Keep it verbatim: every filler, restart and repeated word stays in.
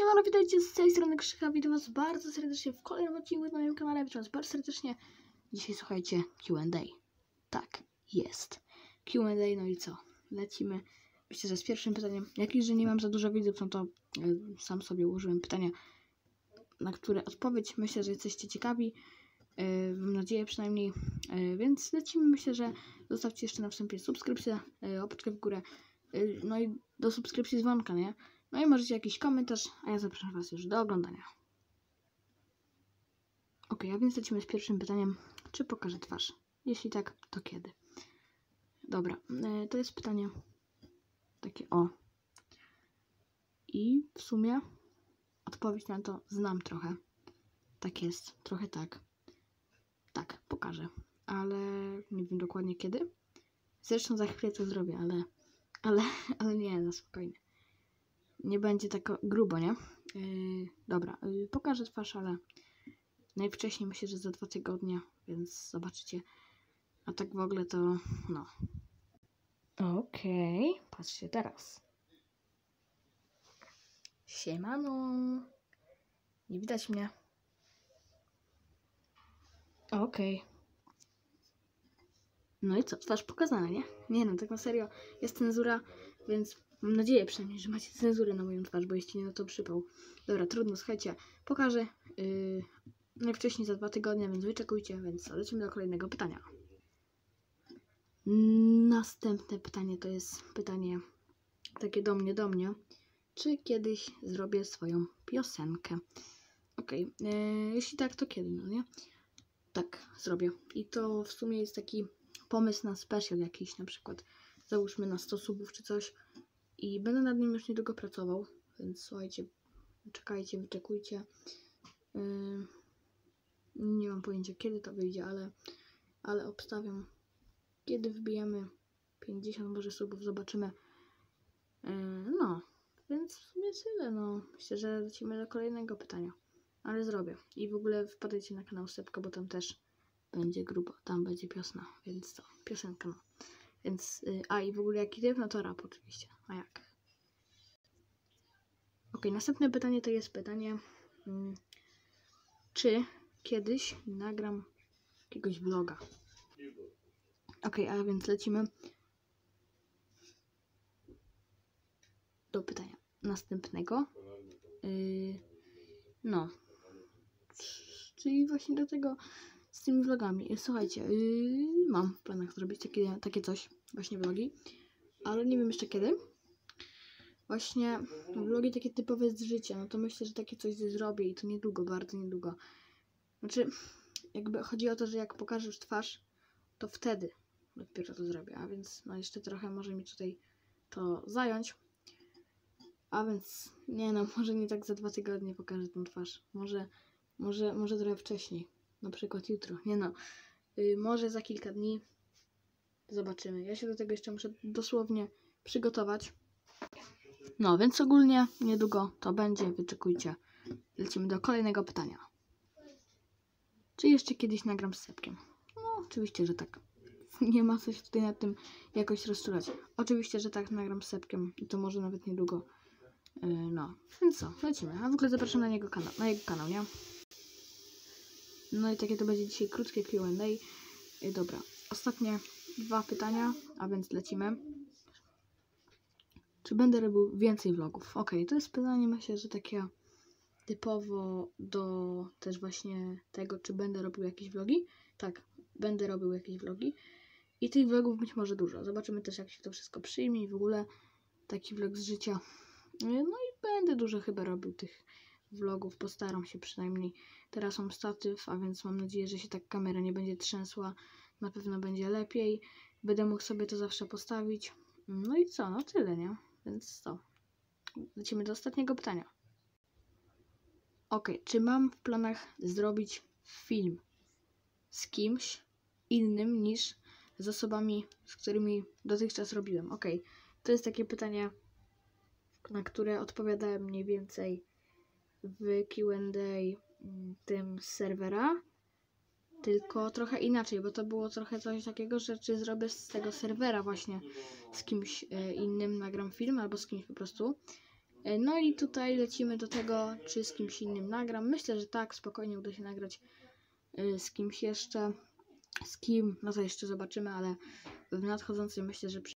Siemano, witajcie z tej strony Krzycha, witam was bardzo serdecznie w kolejnym odcinku na moim kanale, witam was bardzo serdecznie. Dzisiaj słuchajcie, Q and A. Tak, jest Q and A, no i co? Lecimy, myślę, że z pierwszym pytaniem. Jak już, że nie mam za dużo widzów, no to y, sam sobie ułożyłem pytania, na które odpowiedź, myślę, że jesteście ciekawi. y, Mam nadzieję przynajmniej, y, więc lecimy. Myślę, że zostawcie jeszcze na wstępie subskrypcję, y, łapeczkę w górę, y, no i do subskrypcji dzwonka, nie? No i możecie jakiś komentarz, a ja zapraszam was już do oglądania. Ok, a więc lecimy z pierwszym pytaniem. Czy pokażę twarz? Jeśli tak, to kiedy? Dobra, yy, to jest pytanie takie o. I w sumie odpowiedź na to znam trochę. Tak jest, trochę tak. Tak, pokażę. Ale nie wiem dokładnie kiedy. Zresztą za chwilę to zrobię, ale, ale, ale nie, no spokojnie. Nie będzie tak grubo, nie? Yy, dobra, yy, pokażę twarz, ale najwcześniej myślę, że za dwa tygodnie, więc zobaczycie. A tak w ogóle to, no. Okej, okay, patrzcie teraz. Siemano. Nie widać mnie. Okej. Okay. No i co? Twarz pokazana, nie? Nie no, tak na serio. Jest cenzura, więc mam nadzieję przynajmniej, że macie cenzurę na moją twarz, bo jeśli nie, no to przypał. Dobra, trudno, słuchajcie. Pokażę yy, najwcześniej za dwa tygodnie, więc wyczekujcie, więc lecimy do kolejnego pytania. Następne pytanie to jest pytanie takie do mnie, do mnie. Czy kiedyś zrobię swoją piosenkę? Okej, okay. yy, jeśli tak, to kiedy, no nie? Tak, zrobię. I to w sumie jest taki pomysł na special jakiś, na przykład załóżmy na sto subów czy coś. I będę nad nim już niedługo pracował, więc słuchajcie, czekajcie, wyczekujcie. Yy, nie mam pojęcia kiedy to wyjdzie, ale, ale obstawiam, kiedy wbijemy pięćdziesiąt może subów, zobaczymy. Yy, no, więc w sumie tyle, no. Myślę, że lecimy do kolejnego pytania. Ale zrobię. I w ogóle wpadajcie na kanał Sepka, bo tam też będzie grubo. Tam będzie piosna, więc to, piosenka, no. Więc, yy, a i w ogóle jaki typ? No to rap oczywiście. A jak? Ok, następne pytanie to jest pytanie, yy, czy kiedyś nagram jakiegoś vloga? Ok, a więc lecimy do pytania następnego. Yy, no. Czyli właśnie do tego z tymi vlogami. Słuchajcie, yy, mam w planach zrobić takie, takie coś, właśnie vlogi, ale nie wiem jeszcze kiedy. Właśnie vlogi takie typowe z życia, no to myślę, że takie coś zrobię i to niedługo, bardzo niedługo. Znaczy, jakby chodzi o to, że jak pokażesz twarz, to wtedy dopiero to zrobię, a więc no jeszcze trochę może mi tutaj to zająć. A więc, nie no, może nie tak za dwa tygodnie pokażę tą twarz. Może, może, może trochę wcześniej. Na przykład jutro. Nie no, yy, może za kilka dni. Zobaczymy. Ja się do tego jeszcze muszę dosłownie przygotować. No, więc ogólnie niedługo to będzie. Wyczekujcie. Lecimy do kolejnego pytania. Czy jeszcze kiedyś nagram z Sepkiem? No, oczywiście, że tak. Nie ma coś tutaj nad tym jakoś rozczulać. Oczywiście, że tak, nagram z Sepkiem i to może nawet niedługo. No, więc co, lecimy. A w ogóle zapraszam na niego kanał, na jego kanał, nie? No i takie to będzie dzisiaj krótkie Q and A. Dobra, ostatnie dwa pytania, a więc lecimy. Czy będę robił więcej vlogów? Ok, to jest pytanie, myślę, że takie typowo do też właśnie tego, czy będę robił jakieś vlogi. Tak, będę robił jakieś vlogi. I tych vlogów być może dużo. Zobaczymy też, jak się to wszystko przyjmie i w ogóle taki vlog z życia. No i będę dużo chyba robił tych vlogów, postaram się przynajmniej. Teraz mam statyw, a więc mam nadzieję, że się tak kamera nie będzie trzęsła. Na pewno będzie lepiej. Będę mógł sobie to zawsze postawić. No i co? No tyle, nie? Więc co? Lecimy do ostatniego pytania. Ok, czy mam w planach zrobić film z kimś innym niż z osobami, z którymi dotychczas robiłem? Ok, to jest takie pytanie, na które odpowiadałem mniej więcej w Q and A tym z serwera, tylko trochę inaczej, bo to było trochę coś takiego, że czy zrobię z tego serwera właśnie z kimś innym, nagram film albo z kimś po prostu. Yy, no i tutaj lecimy do tego, czy z kimś innym nagram. Myślę, że tak, spokojnie uda się nagrać yy, z kimś jeszcze. Z kim, no to jeszcze zobaczymy, ale w nadchodzącym myślę, że